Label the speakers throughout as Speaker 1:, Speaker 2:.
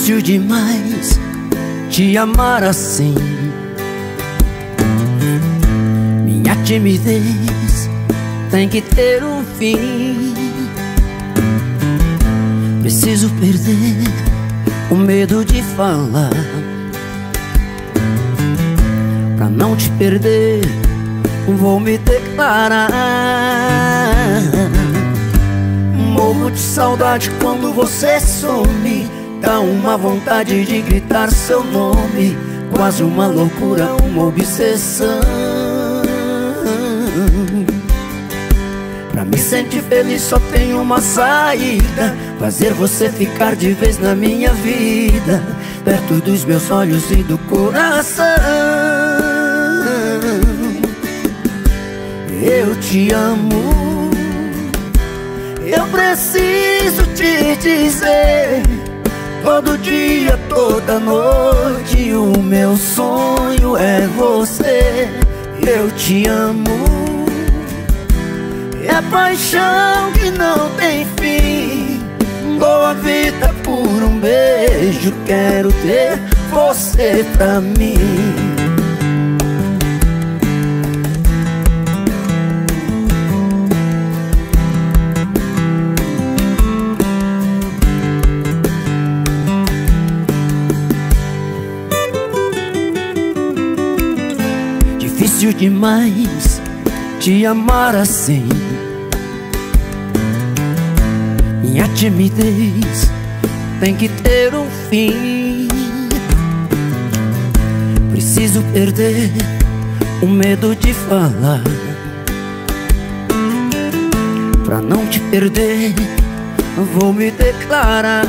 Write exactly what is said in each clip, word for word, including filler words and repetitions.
Speaker 1: Difícil demais te amar assim. Minha timidez tem que ter um fim. Preciso perder o medo de falar. Pra não te perder, vou me declarar. Morro de saudade quando você some. Dá uma vontade de gritar seu nome. Quase uma loucura, uma obsessão. Pra me sentir feliz só tem uma saída: fazer você ficar de vez na minha vida, perto dos meus olhos e do coração. Eu te amo, eu preciso te dizer. Todo dia, toda noite, o meu sonho é você. Eu te amo, é paixão que não tem fim. Dou a vida por um beijo, quero ter você pra mim. Difícil demais te amar assim. Minha timidez tem que ter um fim. Preciso perder o medo de falar. Pra não te perder, vou me declarar.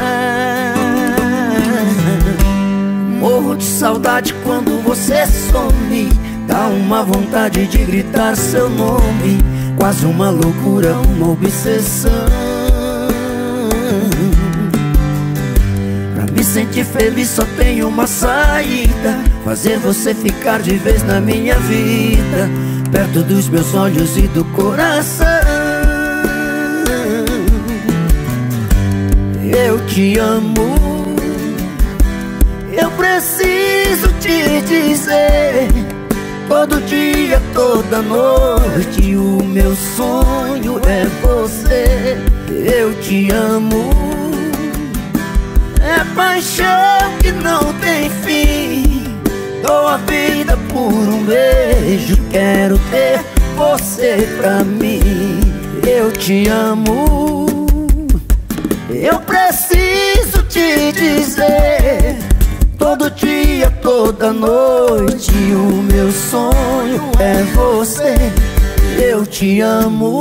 Speaker 1: Morro de saudade quando você some. Dá uma vontade de gritar seu nome. Quase uma loucura, uma obsessão. Pra me sentir feliz só tem uma saída: fazer você ficar de vez na minha vida, perto dos meus olhos e do coração. Eu te amo, eu preciso te dizer. Todo dia, toda noite, o meu sonho é você. Eu te amo, é paixão que não tem fim. Dou a vida por um beijo, quero ter você pra mim. Eu te amo, eu preciso te dizer. Todo dia, toda noite, o meu sonho é você. Eu te amo,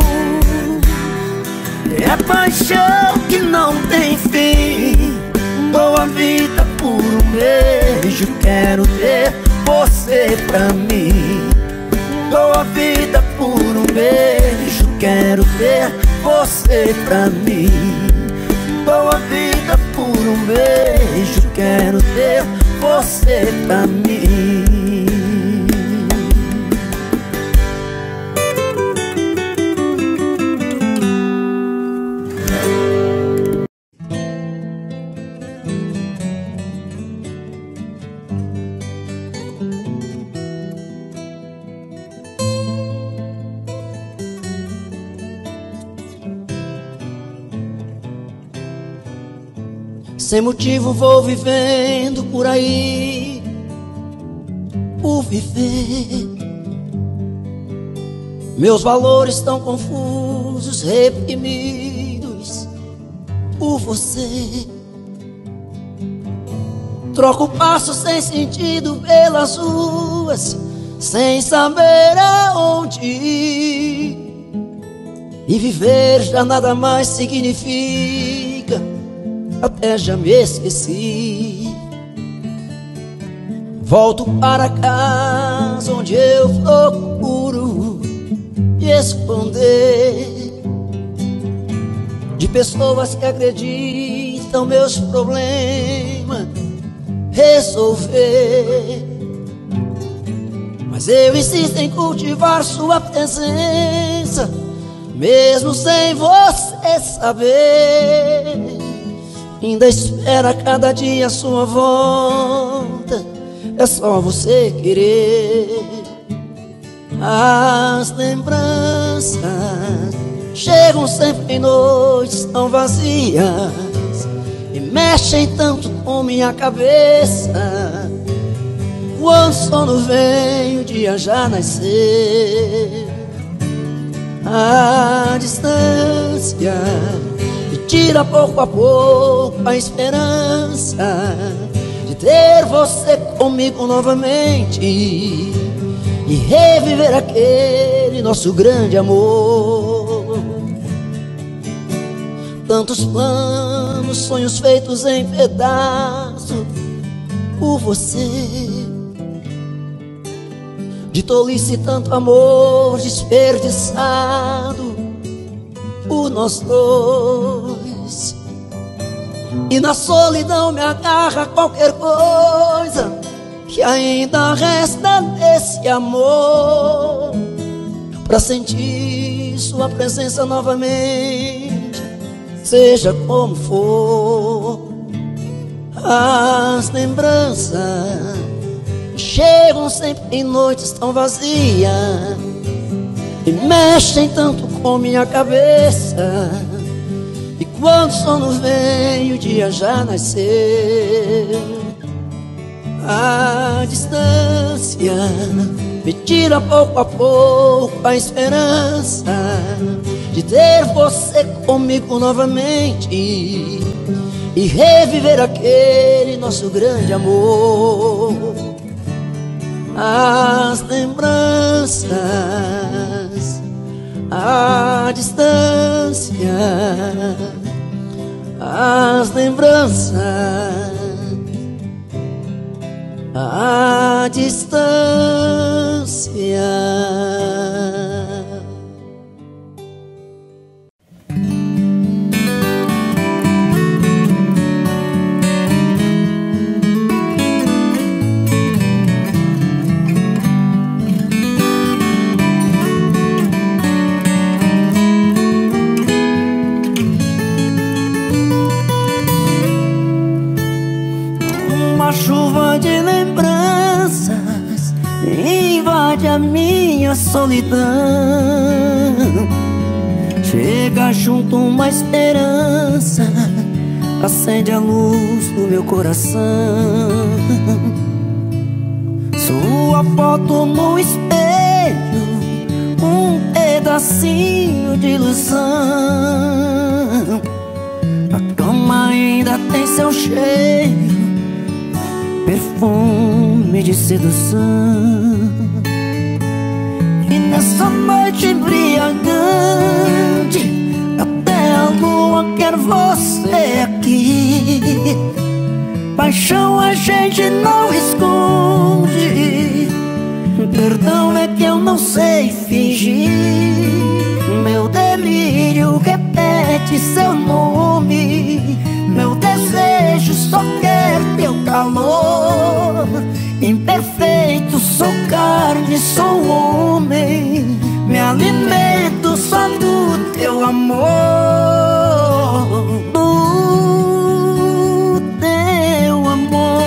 Speaker 1: é paixão que não tem fim. Dou a vida por um beijo, quero ter você pra mim. Dou a vida por um beijo, quero ter você pra mim. Dou a vida por um beijo, quero ter você pra mim. Sem motivo vou vivendo por aí, por viver. Meus valores estão confusos, reprimidos por você. Troco o passo sem sentido pelas ruas, sem saber aonde ir. E viver já nada mais significa, até já me esqueci. Volto para casa onde eu procuro me esconder de pessoas que acreditam meus problemas resolver. Mas eu insisto em cultivar sua presença, mesmo sem você saber. ainda espera cada dia a sua volta. É só você querer. As lembranças chegam sempre em noites tão vazias e mexem tanto com minha cabeça. Quando o sono vem, o dia já nasceu. A distância me tira pouco a pouco a esperança de ter você comigo novamente e reviver aquele nosso grande amor. Tantos planos, sonhos feitos em pedaços por você. De tolice tanto amor desperdiçado por nós dois. E na solidão me agarra qualquer coisa que ainda resta desse amor, pra sentir sua presença novamente, seja como for. As lembranças chegam sempre em noites tão vazias e mexem tanto com minha cabeça. E quando o sono vem, o dia já nasceu. A distância me tira pouco a pouco a esperança de ter você comigo novamente e reviver aquele nosso grande amor. As lembranças, a distância, as lembranças, a distância. Chuva de lembranças invade a minha solidão. Chega junto uma esperança, acende a luz do meu coração. Sua foto no espelho, um pedacinho de ilusão. A cama ainda tem seu cheiro, perfume de sedução. E nessa noite embriagante, até a lua quer você aqui. Paixão a gente não esconde, perdão é que eu não sei fingir. Meu delírio repete seu nome, meu desejo só quer teu calor. Imperfeito, sou carne, sou homem, me alimento só do teu amor. Do teu amor.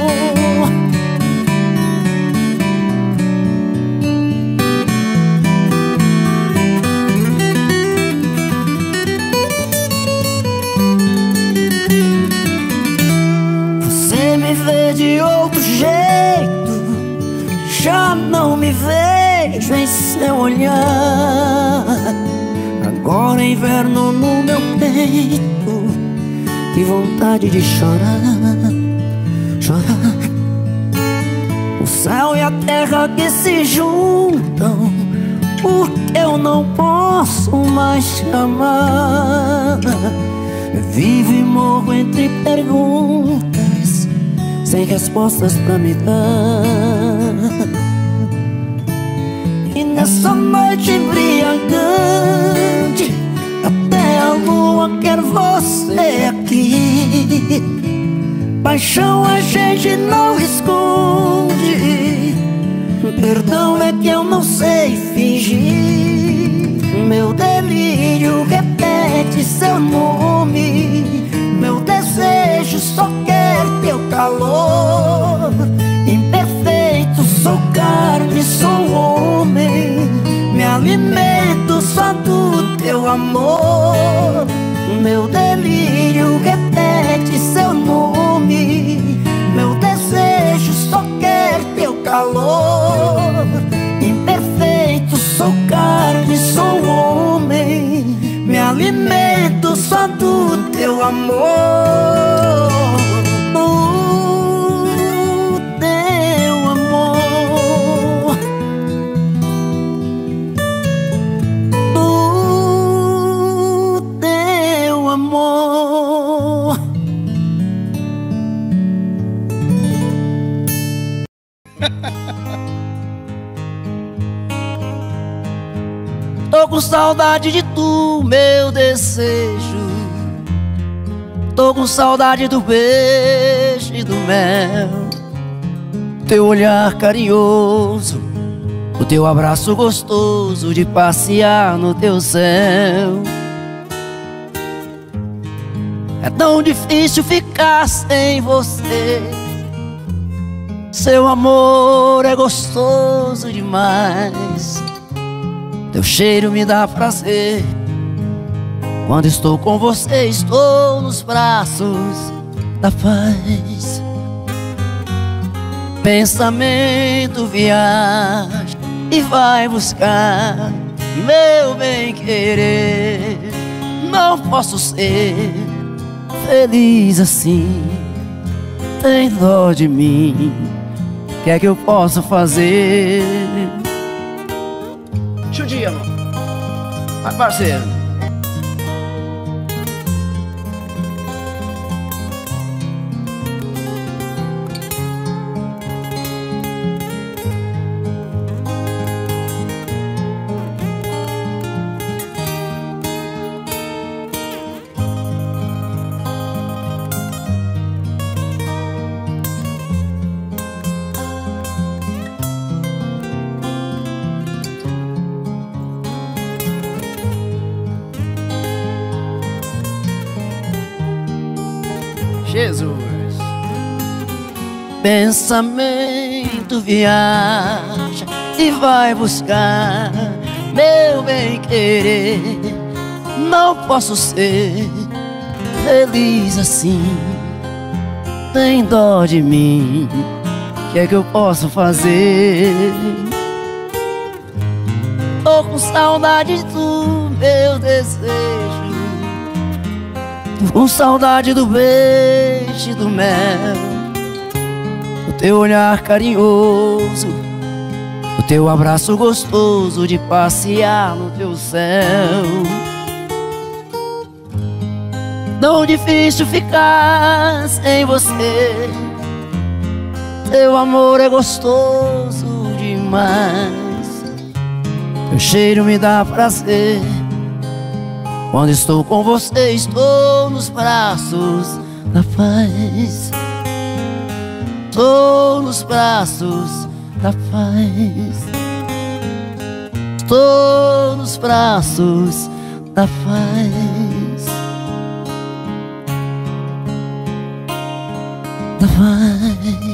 Speaker 1: Vê de outro jeito, já não me vejo em seu olhar. Agora é inverno no meu peito, que vontade de chorar, chorar. O céu e a terra que se juntam, porque eu não posso mais te amar. Vivo e morro entre perguntas, sem respostas pra me dar. E nessa noite embriagante, até a lua quer você aqui. Paixão a gente não esconde, perdão é que eu não sei fingir. Meu delírio repete seu nome, meu desejo desejo só quer teu calor. Imperfeito, sou carne, sou homem, me alimento só do teu amor. Meu delírio repete seu nome, meu desejo só quer teu calor. Imperfeito, sou carne, sou homem, me alimento só do teu amor. Do teu amor, do teu amor. Tô com saudade de tu, meu desejo. Tô com saudade do beijo e do mel, teu olhar carinhoso, o teu abraço gostoso de passear no teu céu. É tão difícil ficar sem você, seu amor é gostoso demais. Teu cheiro me dá prazer, quando estou com você estou nos braços da paz. Pensamento viaja e vai buscar meu bem-querer. Não posso ser feliz assim, tem dó de mim, o que é que eu posso fazer? Chudia, mano. Vai, parceiro. Jesus. Pensamento viaja e vai buscar meu bem-querer. Não posso ser feliz assim, tem dó de mim, o que é que eu posso fazer? Tô com saudade do meu desejo, com saudade do beijo e do mel, o teu olhar carinhoso, o teu abraço gostoso de passear no teu céu. Tão difícil ficar sem você, teu amor é gostoso demais. Teu cheiro me dá prazer, quando estou com você estou nos braços da paz. Estou nos braços da paz. Estou nos braços da paz. Da paz.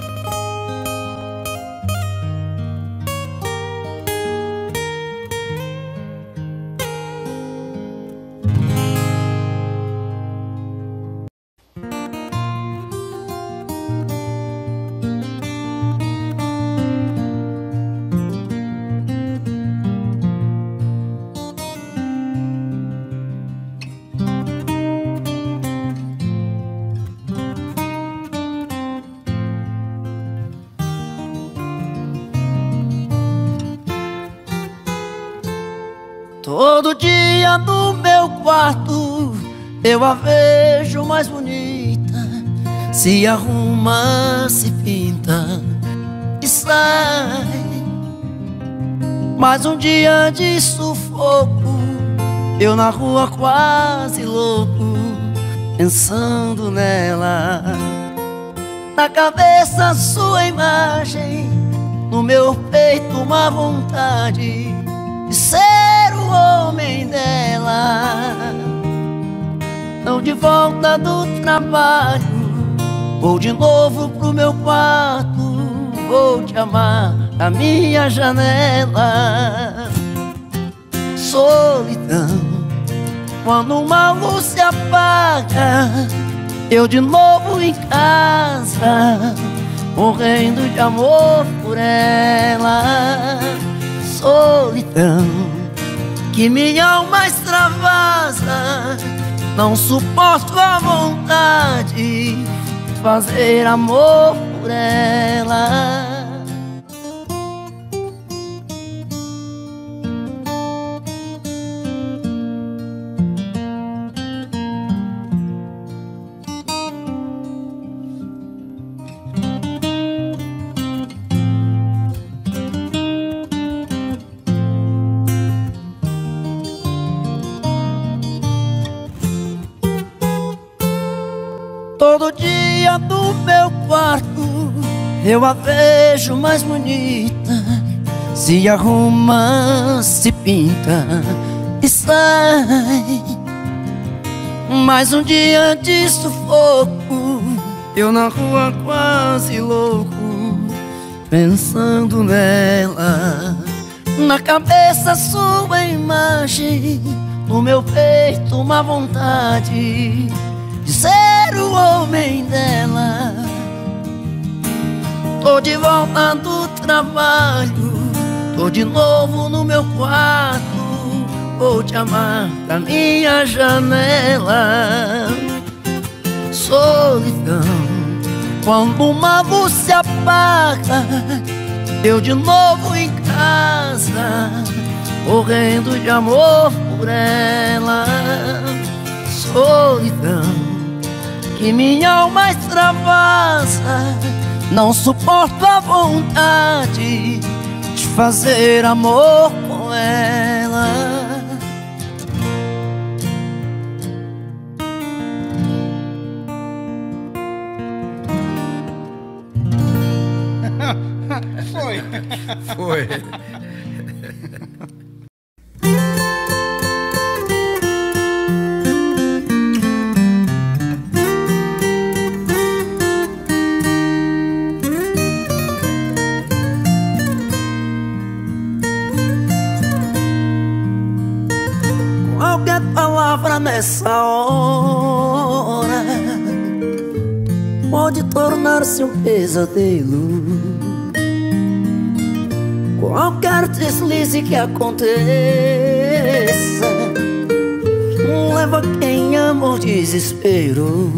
Speaker 1: Todo dia no meu quarto eu a vejo mais bonita, se arruma, se pinta e sai. Mas um dia de sufoco, eu na rua quase louco, pensando nela. Na cabeça sua imagem, no meu peito uma vontade de ser o homem dela. Não de volta do trabalho, vou de novo pro meu quarto. Vou te amar da minha janela. Solidão, quando uma luz se apaga, eu de novo em casa, morrendo de amor por ela. Solidão, que minha alma extravasa, não suporto a vontade de fazer amor por ela. Todo dia do meu quarto eu a vejo mais bonita. Se arruma, se pinta e sai. Mais um dia de sufoco, eu na rua quase louco, pensando nela. Na cabeça sua imagem, no meu peito uma vontade de ser o homem dela. Tô de volta do trabalho, tô de novo no meu quarto. Vou te amar da minha janela. Solidão, quando uma luz se apaga, eu de novo em casa, morrendo de amor por ela. Solidão, que minha alma extravasa, não suporto a vontade de fazer amor com ela.
Speaker 2: Foi. Foi.
Speaker 1: Qualquer palavra nessa hora pode tornar-se um pesadelo. Qualquer deslize que aconteça leva quem ama ao desespero.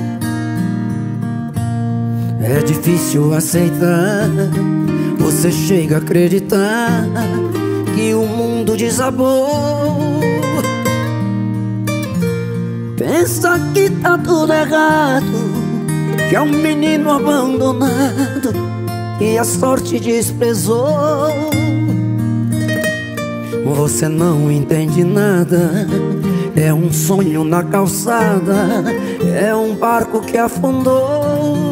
Speaker 1: É difícil aceitar, você chega a acreditar que o mundo desabou. Pensa que tá tudo errado, que é um menino abandonado que a sorte desprezou. Você não entende nada, é um sonho na calçada, é um barco que afundou,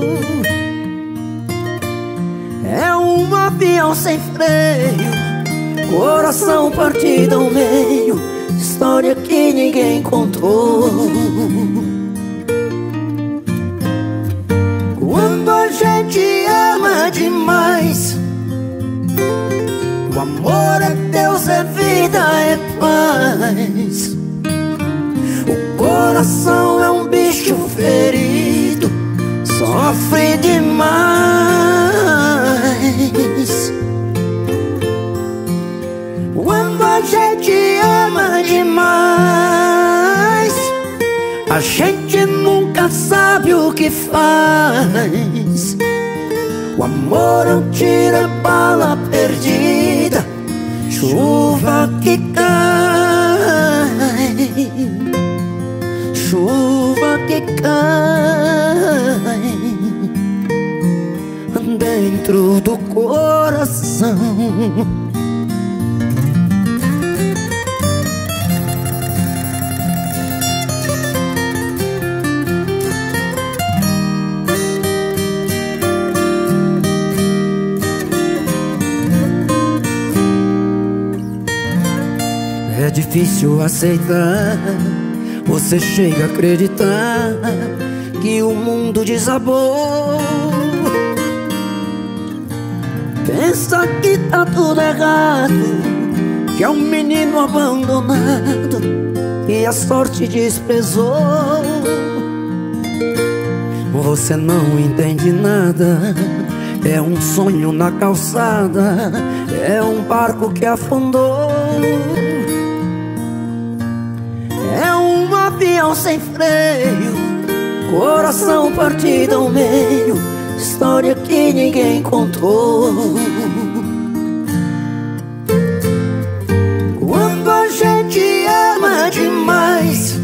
Speaker 1: é um avião sem freio, coração partido ao meio, história que ninguém contou. Quando a gente ama demais, o amor é Deus, é vida, é paz. O coração é um bicho ferido, sofre demais. Quando a gente ama demais, a gente nunca sabe o que faz. O amor é um tiro, é bala perdida, chuva que cai, chuva que cai dentro do coração. É difícil aceitar, você chega a acreditar que o mundo desabou. Pensa que tá tudo errado, que é um menino abandonado e a sorte desprezou. Você não entende nada, é um sonho na calçada, é um barco que afundou. É um avião sem freio, coração partido ao meio, história que ninguém contou. Quando a gente ama demais,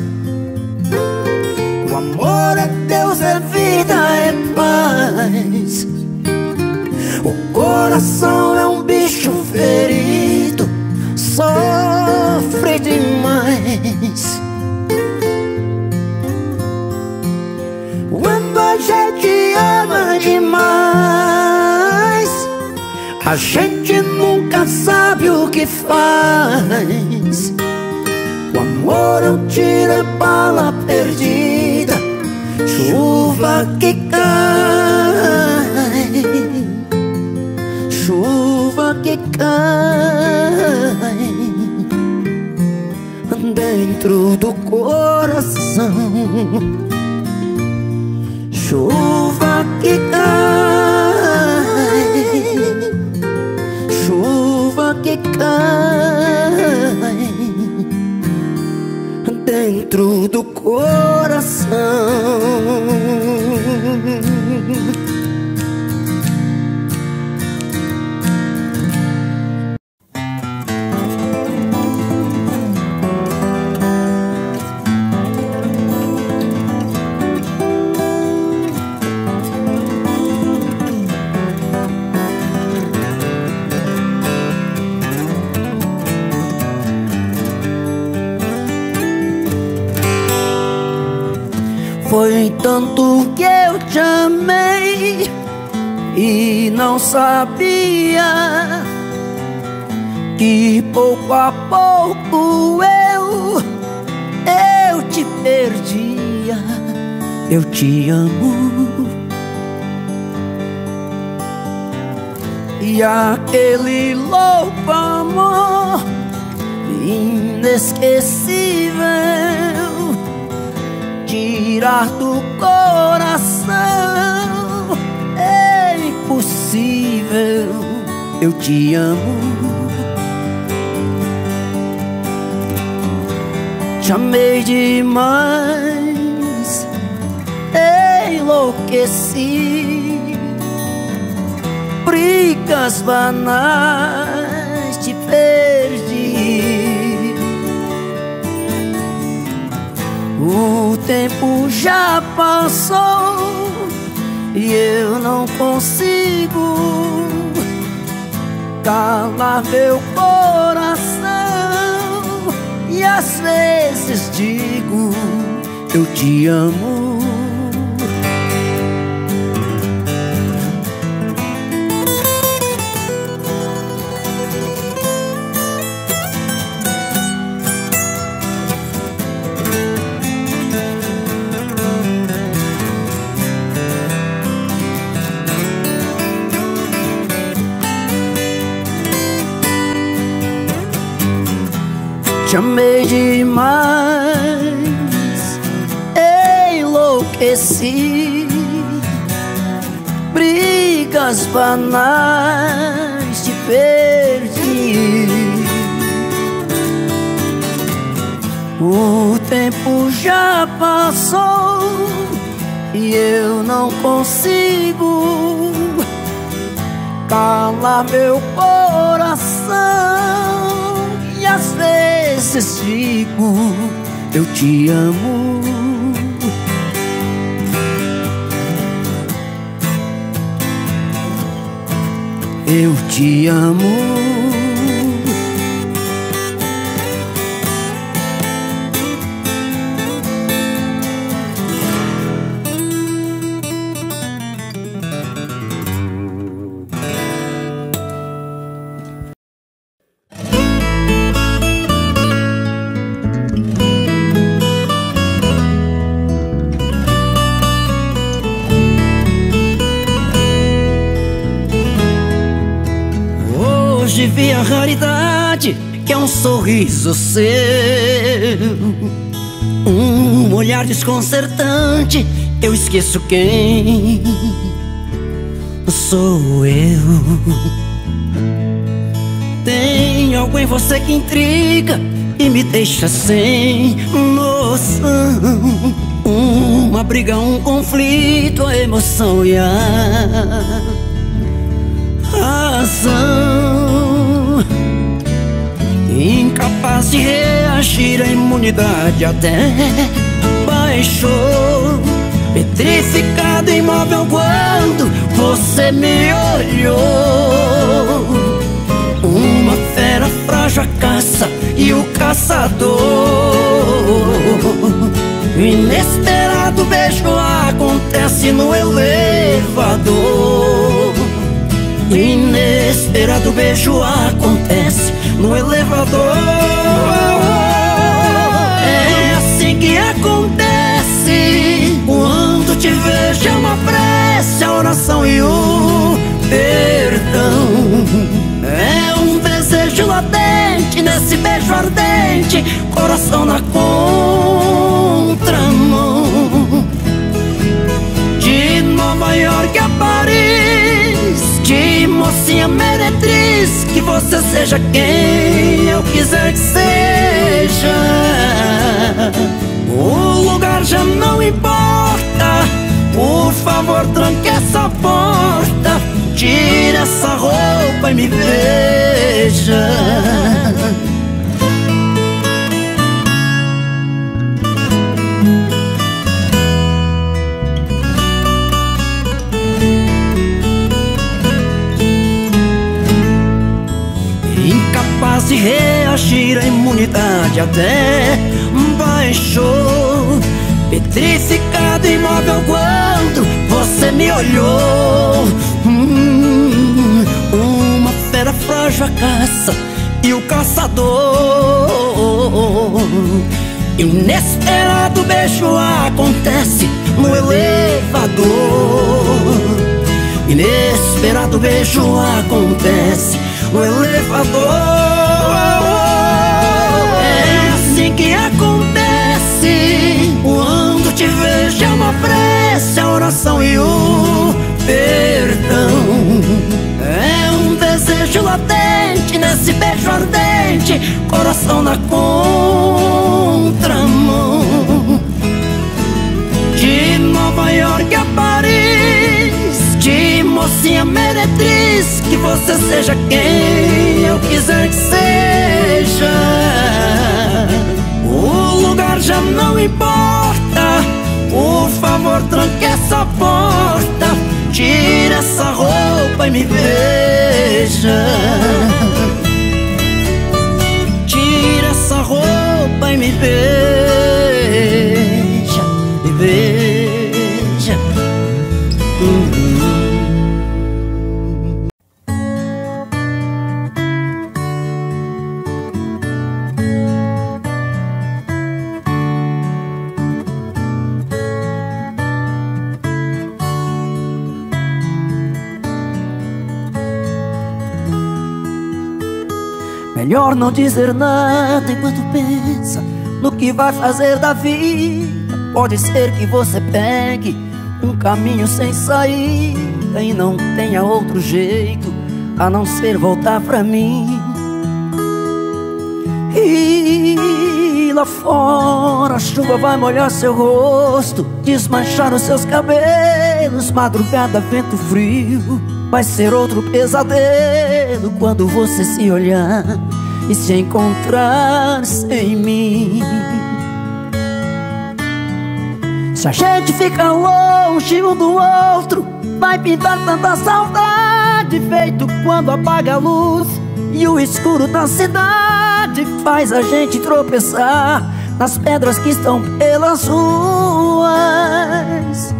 Speaker 1: o amor é Deus, é vida, é paz. O coração é um bicho ferido, sofre demais. Quando a gente ama demais, a gente nunca sabe o que faz. O amor é um tiro, é bala perdida, chuva que cai, chuva que cai dentro do coração. Chuva que cai, chuva que cai dentro do coração. Foi tanto que eu te amei e não sabia que pouco a pouco eu, eu te perdia. Eu te amo e aquele louco amor inesquecível tirar do coração é impossível. Eu te amo, te amei demais, enlouqueci. Brigas banais te perdi. O tempo já passou e eu não consigo calar meu coração. E às vezes digo, eu te amo. Te amei demais, enlouqueci. Brigas banais te perdi. O tempo já passou e eu não consigo calar meu coração. E às vezes digo, eu te amo. Eu te amo. hoje vi a raridade que é um sorriso seu, um olhar desconcertante. Eu esqueço quem sou eu. Tem algo em você que intriga e me deixa sem noção. Uma briga, um conflito, a emoção e a razão. Incapaz de reagir, a imunidade até baixou. Petrificado, imóvel quando você me olhou. Uma fera frágil a caça e o caçador. Inesperado beijo acontece no elevador. Inesperado beijo acontece no elevador. É assim que acontece quando te vejo. É uma prece, a oração e o perdão. É um desejo latente nesse beijo ardente, coração na contramão. De Nova York a Paris, de mocinha meretriz, que você seja quem eu quiser que seja. O lugar já não importa, por favor tranque essa porta, tire essa roupa e me veja. Incapaz de reagir, a imunidade até baixou. Petrificado, imóvel quando você me olhou. hum, Uma fera frágil a caça e o caçador. Inesperado beijo acontece no elevador. Inesperado beijo acontece no elevador. É assim que acontece quando te vejo. É uma prece, a oração e o perdão. É um desejo latente nesse beijo ardente, coração na contramão. De Nova York a Paris, de mocinha meretriz, que você seja quem eu quiser que seja. O lugar já não importa, por favor tranque essa porta, tire essa roupa e me veja. Tire essa roupa e me veja, me veja. Uhum. Melhor não dizer nada enquanto pensa no que vai fazer da vida. Pode ser que você pegue um caminho sem saída e não tenha outro jeito a não ser voltar pra mim. E lá fora a chuva vai molhar seu rosto, desmanchar os seus cabelos. Madrugada, vento frio, vai ser outro pesadelo quando você se olhar e se encontrar sem mim. Se a gente fica longe um do outro, vai pintar tanta saudade, feito quando apaga a luz e o escuro da cidade faz a gente tropeçar nas pedras que estão pelas ruas.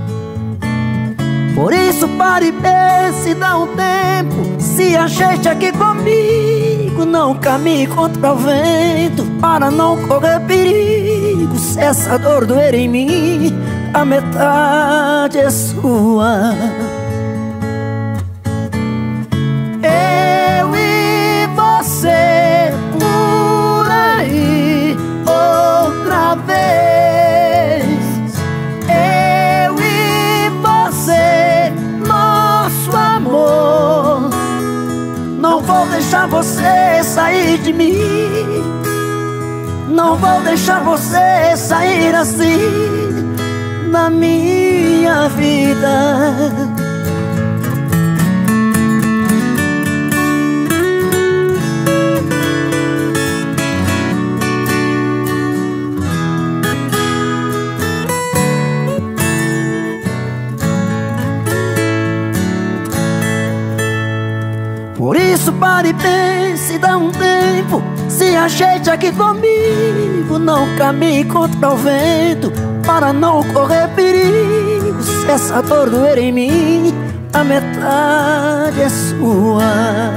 Speaker 1: Por isso pare e pense, dá um tempo, se ajeite aqui comigo, não caminhe contra o vento, para não correr perigo. Se essa dor doer em mim, a metade é sua. Eu e deixar você sair de mim. Não vou deixar você sair assim da minha vida. Por isso pare e pense, dá um tempo, se ajeite aqui comigo. Não caminhe contra o vento, para não correr perigo. Se essa dor doer em mim, a metade é sua.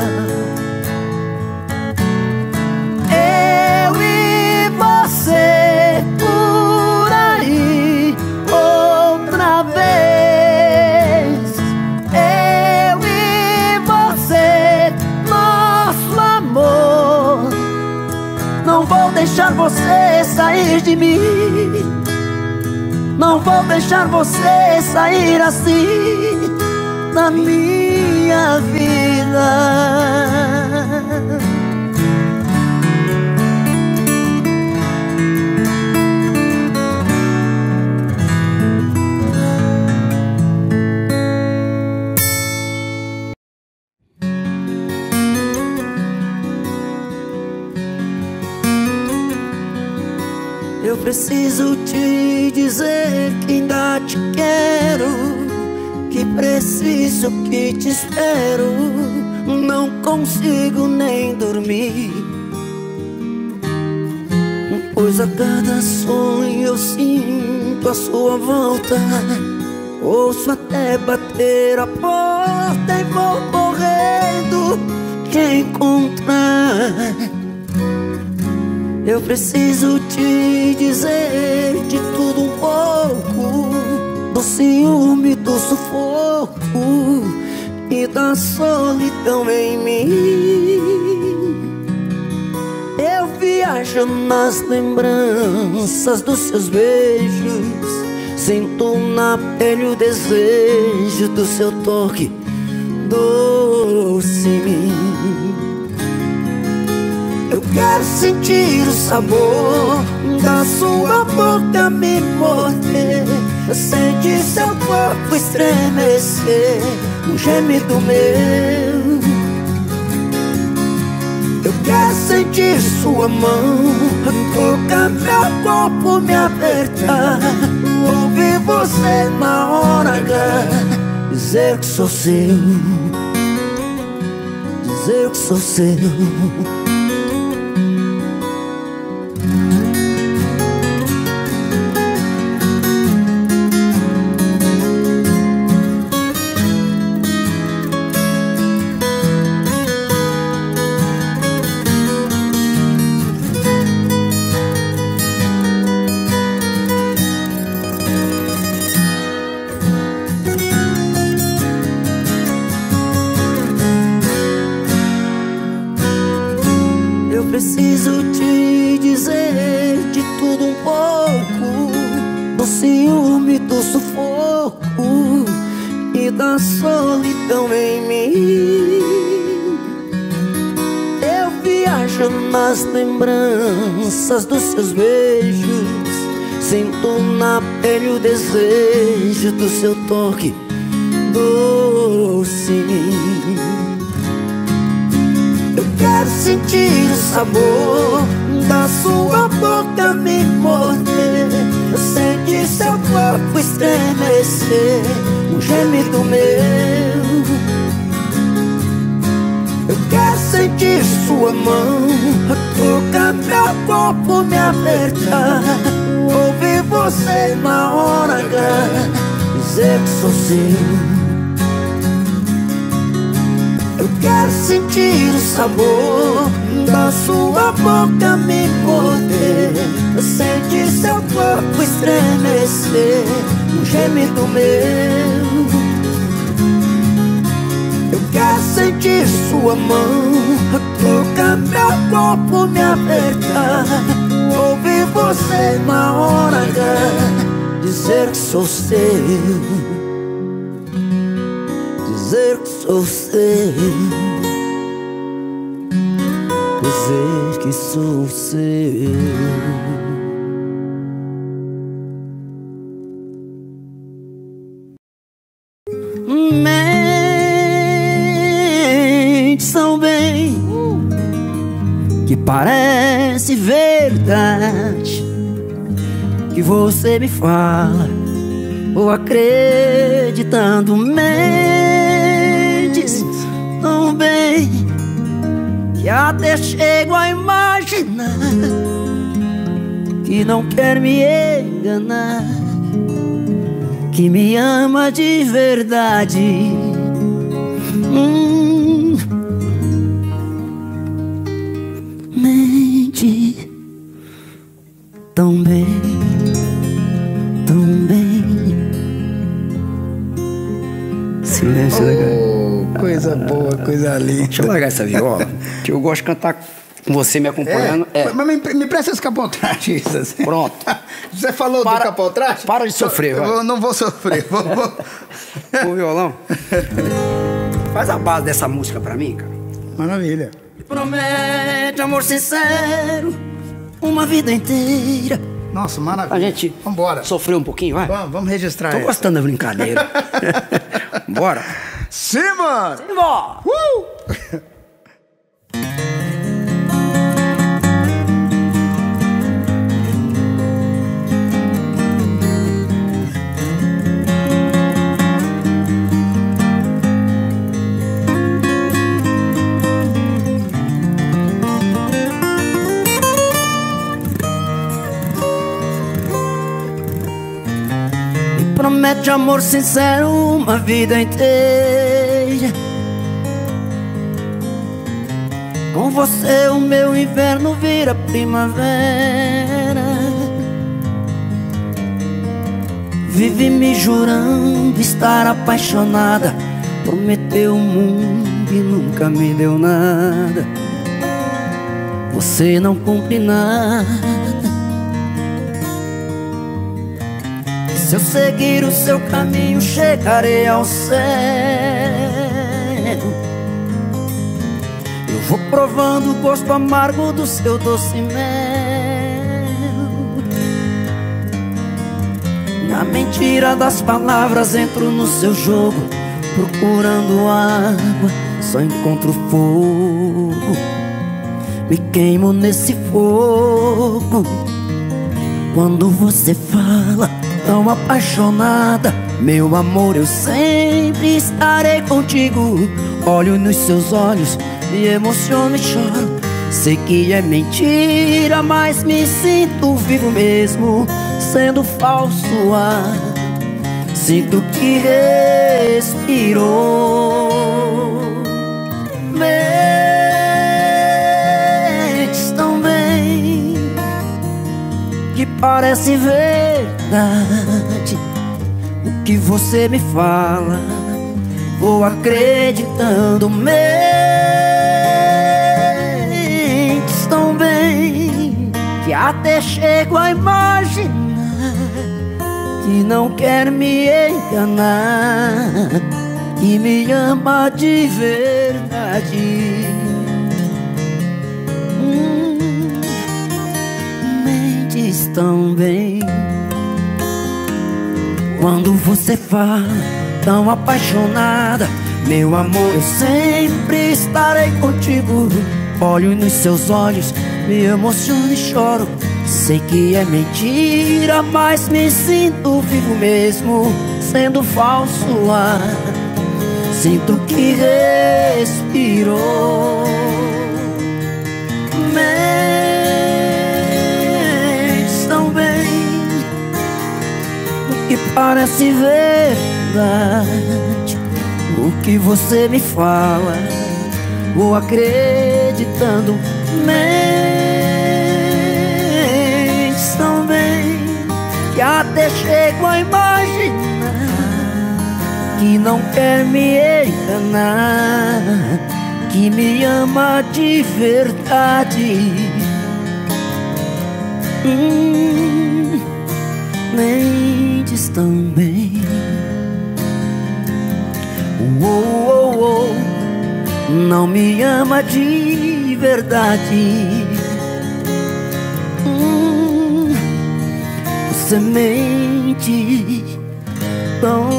Speaker 1: Eu e você por aí outra vez. Eu e você, nosso amor. Não vou deixar você sair de mim. Não vou deixar você sair assim da minha vida. Eu preciso te dizer que ainda te quero, que preciso, que te espero. Não consigo nem dormir, pois a cada sonho eu sinto a sua volta. Ouço até bater a porta e vou correndo te encontrar. Eu preciso te dizer de tudo um pouco, do ciúme, do sufoco e da solidão em mim. Eu viajo nas lembranças dos seus beijos, sinto na pele o desejo do seu toque doce em mim. Eu quero sentir o sabor da sua boca me morder, sentir seu corpo estremecer, um gemido meu. Eu quero sentir sua mão tocar meu corpo, me apertar, ouvir você na hora H, dizer que sou seu, dizer que sou seu. Preciso te dizer de tudo um pouco, do ciúme, do sufoco e da solidão em mim. Eu viajo nas lembranças dos seus beijos, sinto na pele o desejo do seu toque doce em mim. Quero sentir o sabor da sua boca me morder, sentir seu corpo estremecer, um gemido meu. Eu quero sentir sua mão tocar meu corpo, me apertar, ouvir você na hora H, dizer que sou seu. Eu quero sentir o sabor da sua boca me morder, sentir seu corpo estremecer, um gemido meu. Eu quero sentir sua mão tocar meu corpo, me apertar, ouvir você na hora H, dizer que sou seu, dizer que sou seu. que sou seu. Mentes tão bem que parece verdade, que você me fala, ou acreditando. Mentes tão bem que até chego a imaginar que não quer me enganar, que me ama de verdade. hum. Mente tão bem, tão bem. Silêncio,
Speaker 2: oh, coisa boa, coisa linda.
Speaker 1: Deixa eu largar essa viola, que eu gosto de cantar com você me acompanhando.
Speaker 2: É?
Speaker 1: É.
Speaker 2: Mas me, me presta esse capotraste. Assim.
Speaker 1: Pronto.
Speaker 2: Você falou para, do capotraste?
Speaker 1: Para de sofrer,
Speaker 2: eu, eu não vou sofrer. vou, vou.
Speaker 1: O violão. Faz a base dessa música pra mim, cara.
Speaker 2: Maravilha.
Speaker 1: Promete amor sincero, uma vida inteira.
Speaker 2: Nossa, maravilha.
Speaker 1: A gente
Speaker 2: vambora.
Speaker 1: Sofreu um pouquinho, vai?
Speaker 2: Vamos, vamos registrar.
Speaker 1: Tô
Speaker 2: essa.
Speaker 1: gostando da brincadeira. Bora.
Speaker 2: Simba!
Speaker 1: Simba!
Speaker 2: Uh!
Speaker 1: Promete amor sincero, uma vida inteira. Com você o meu inverno vira primavera. Vive me jurando estar apaixonada, prometeu o mundo e nunca me deu nada. Você não cumpre nada. Se eu seguir o seu caminho, chegarei ao céu. Eu vou provando o gosto amargo do seu doce mel. Na mentira das palavras entro no seu jogo, procurando água, só encontro fogo. Me queimo nesse fogo. Quando você fala tão apaixonada, meu amor, eu sempre estarei contigo. Olho nos seus olhos, me emociono e choro. Sei que é mentira, mas me sinto vivo mesmo, sendo falso ar. Sinto que respirou. Mentes tão bem que parece verdade o que você me fala, vou acreditando. Mentes tão bem que até chego a imaginar que não quer me enganar, que me ama de verdade. hum, Mentes tão bem. Quando você fala tão apaixonada, meu amor, eu sempre estarei contigo. Olho nos seus olhos, me emociono e choro. Sei que é mentira, mas me sinto vivo mesmo, sendo falso ar. Sinto que respirou. Mentes tão bem que parece verdade o que você me fala, vou acreditando. Mentes tão bem que até chego a imaginar que não quer me enganar, que me ama de verdade. hum, Mentes tão bem. Oh, oh, oh, não me ama de verdade. Você mente tão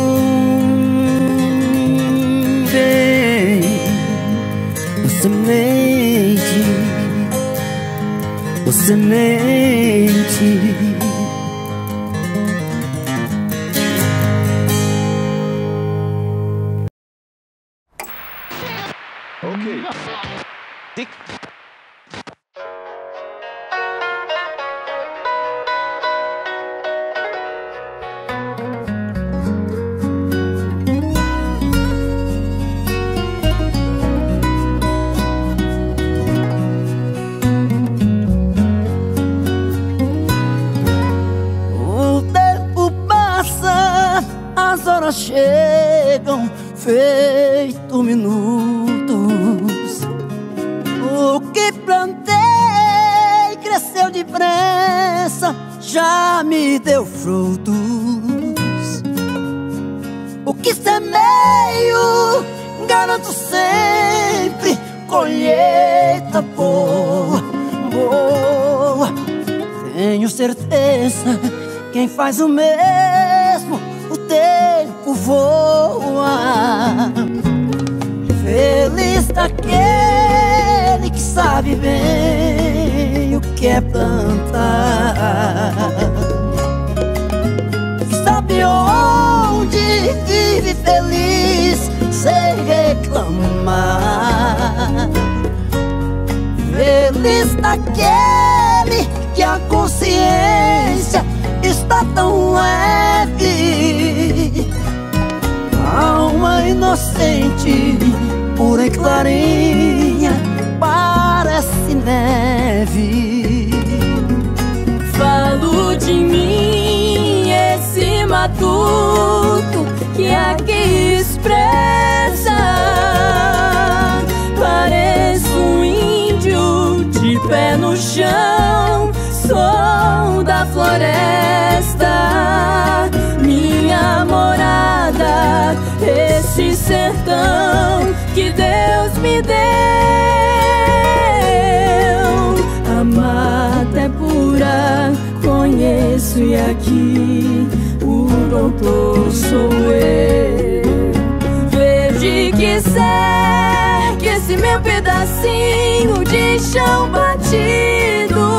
Speaker 1: bem. Você mente, você mente.
Speaker 3: Ok. Tic.
Speaker 1: Chegam feito minutos. O que plantei cresceu depressa, já me deu frutos. O que semeio, garanto sempre colheita boa, boa. Tenho certeza, quem faz o mesmo, o tempo voa. Feliz daquele que sabe bem o que é plantar, que sabe onde vive feliz sem reclamar. Feliz daquele que a consciência está tão leve, alma inocente, pura e clarinha, parece neve.
Speaker 4: Falo de mim, esse matuto que aqui expressa. Pareço um índio de pé no chão, sou da floresta, minha morada, esse sertão que Deus me deu. A mata é pura, conheço, e aqui o doutor sou eu. Verde que cerca esse meu pedacinho de chão batido,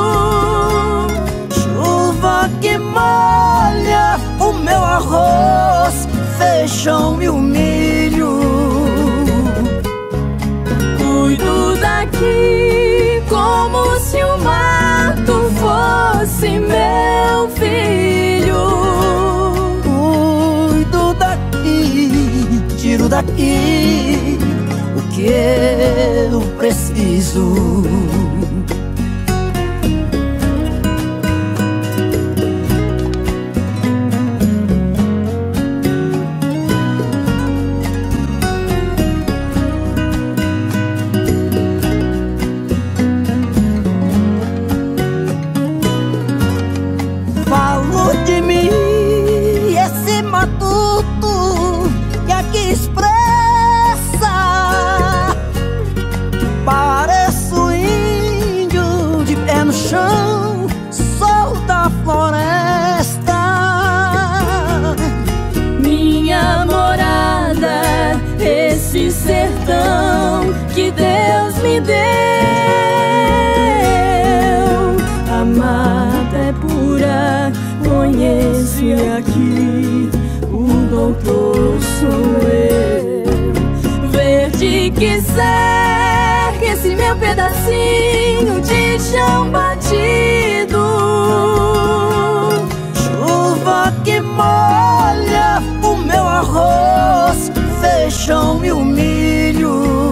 Speaker 1: chuva que molha o meu arroz, feijão e o milho.
Speaker 4: Cuido daqui como se o mato fosse meu filho.
Speaker 1: Cuido daqui, tiro daqui o que eu preciso. Sou da floresta,
Speaker 4: minha morada, esse sertão que Deus me deu. A mata é pura, conheço, e aqui o doutor sou eu. Verde que cerca esse meu pedacinho de chão batido,
Speaker 1: chuva que molha o meu arroz, feijão e o milho.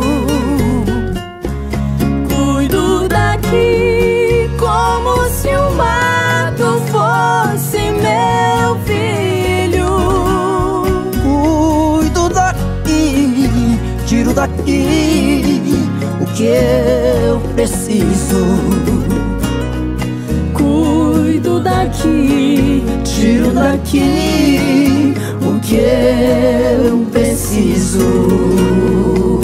Speaker 4: Cuido daqui como se o mato fosse meu filho.
Speaker 1: Cuido daqui, tiro daqui o que eu preciso.
Speaker 4: Cuido daqui,
Speaker 1: tiro daqui o que eu preciso.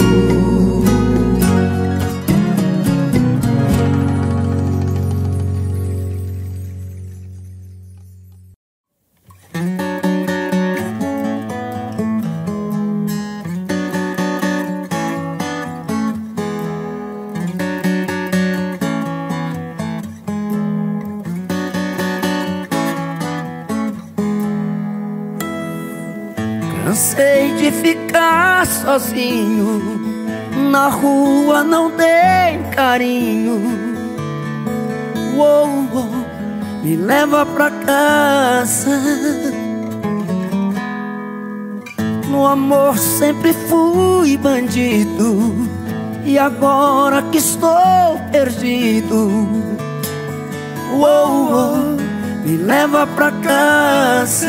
Speaker 1: Cansei de ficar sozinho, na rua não tem carinho. Uou, uou, me leva pra casa. No amor sempre fui bandido, e agora que estou perdido, uou, uou, me leva pra casa.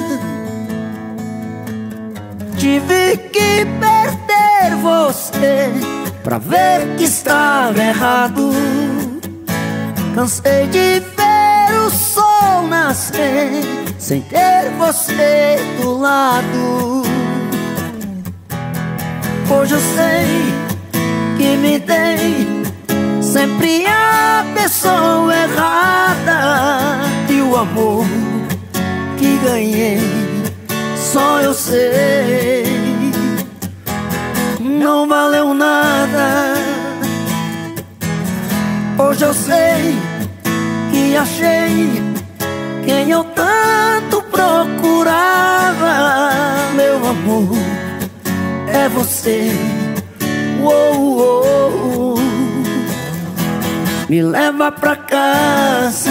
Speaker 1: Tive que perder você pra ver que estava errado. Cansei de ver o sol nascer sem ter você do lado. Hoje eu sei que me dei sempre a pessoa errada, e o amor que ganhei só eu sei não valeu nada. Hoje eu sei que achei quem eu tanto procurava. Meu amor, é você. Uou, uou, uou. Me leva pra casa.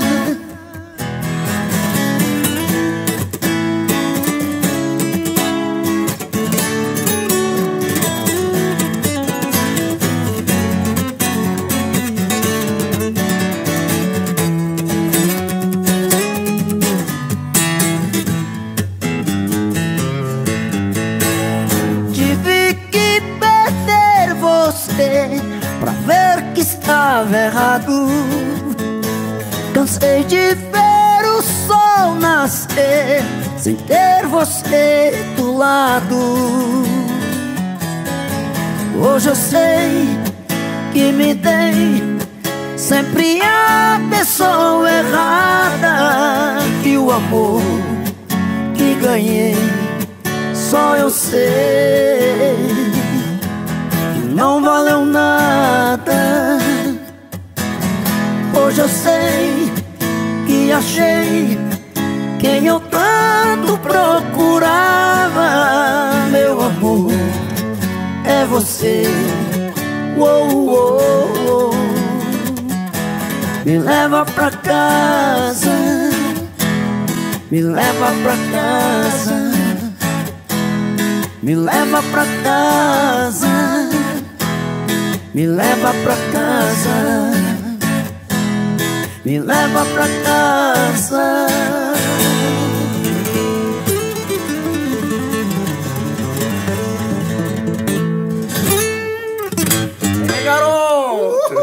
Speaker 1: Pra ver que estava errado. Cansei de ver o sol nascer sem ter você do lado. Hoje eu sei que me dei sempre a pessoa errada, e o amor que ganhei só eu sei não valeu nada. Hoje eu sei que achei quem eu tanto procurava. Meu amor, é você. Uou, uou, uou. Me leva pra casa, me leva pra casa, me leva pra casa, me leva pra casa, me leva pra casa.
Speaker 2: É, garoto!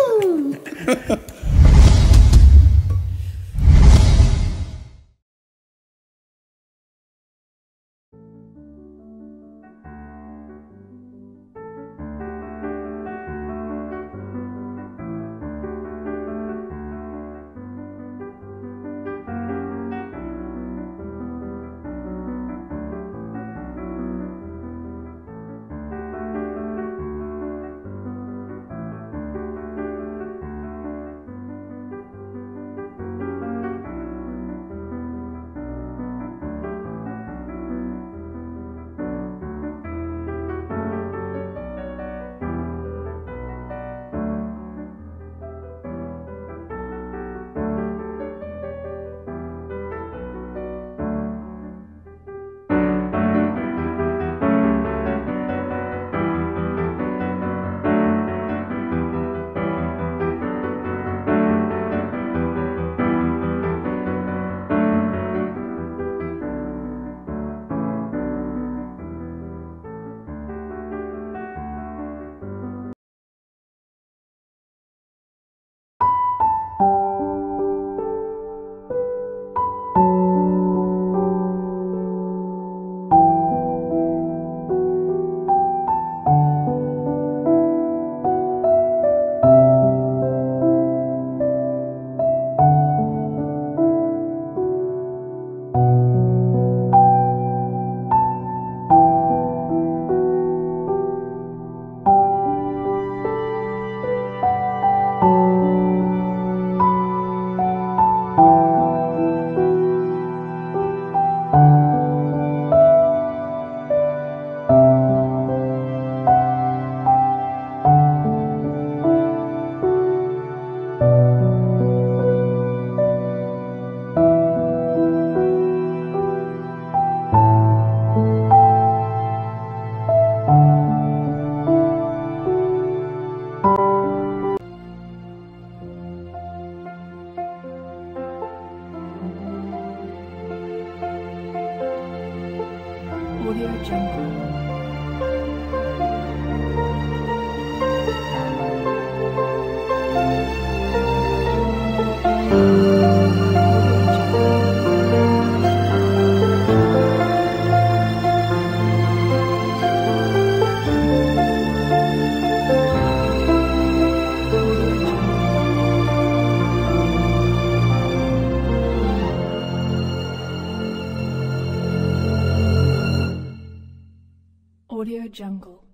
Speaker 4: Audio Jungle.